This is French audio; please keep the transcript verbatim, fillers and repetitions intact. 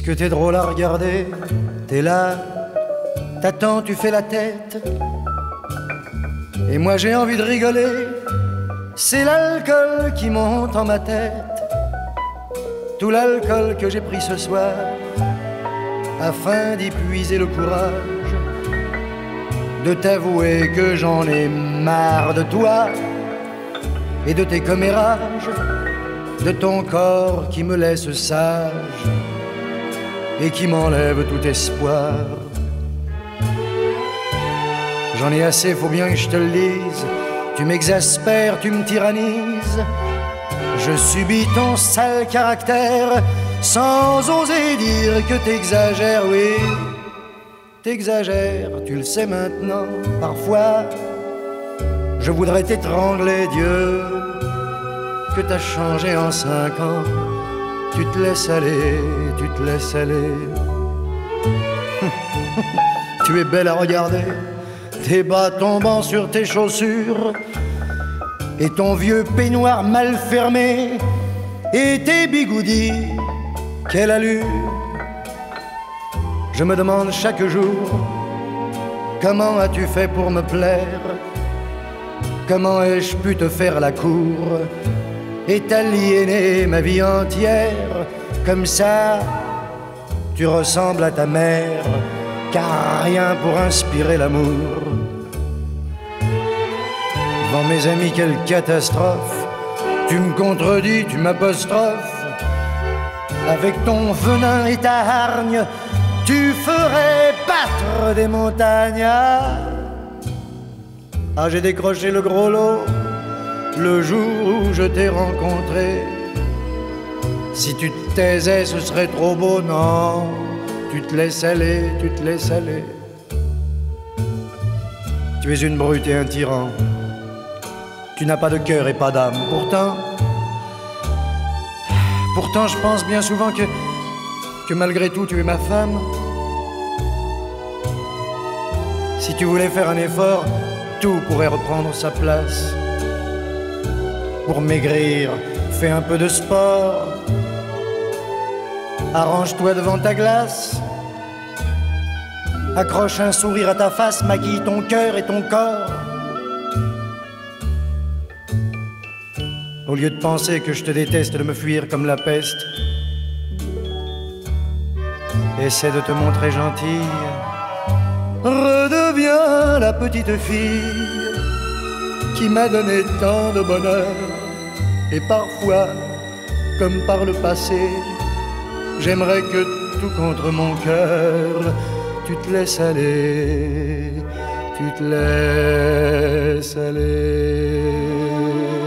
que t'es drôle à regarder, t'es là, t'attends, tu fais la tête. Et moi j'ai envie de rigoler, c'est l'alcool qui monte en ma tête. Tout l'alcool que j'ai pris ce soir, afin d'y puiser le courage de t'avouer que j'en ai marre de toi et de tes commérages, de ton corps qui me laisse sage et qui m'enlève tout espoir. J'en ai assez, faut bien que je te le dise. Tu m'exaspères, tu me tyrannises. Je subis ton sale caractère sans oser dire que t'exagères, oui. T'exagères, tu le sais maintenant. Parfois, je voudrais t'étrangler, Dieu, que t'as changé en cinq ans. Tu te laisses aller, tu te laisses aller. Tu es belle à regarder, tes bas tombant sur tes chaussures, et ton vieux peignoir mal fermé, et tes bigoudis, quelle allure. Je me demande chaque jour, comment as-tu fait pour me plaire? Comment ai-je pu te faire la cour et t'aliéner ma vie entière? Comme ça, tu ressembles à ta mère, car rien pour inspirer l'amour. Devant mes amis, quelle catastrophe! Tu me contredis, tu m'apostrophes. Avec ton venin et ta hargne, tu ferais battre des montagnes. Ah, j'ai décroché le gros lot le jour où je t'ai rencontré. Si tu te taisais, ce serait trop beau, non. Tu te laisses aller, tu te laisses aller. Tu es une brute et un tyran. Tu n'as pas de cœur et pas d'âme. Pourtant, pourtant je pense bien souvent que, que malgré tout tu es ma femme. Si tu voulais faire un effort, tout pourrait reprendre sa place. Pour maigrir, fais un peu de sport. Arrange-toi devant ta glace. Accroche un sourire à ta face, maquille ton cœur et ton corps. Au lieu de penser que je te déteste, de me fuir comme la peste, essaie de te montrer gentille. Redeviens la petite fille qui m'a donné tant de bonheur. Et parfois, comme par le passé, j'aimerais que tout contre mon cœur, tu te laisses aller, tu te laisses aller.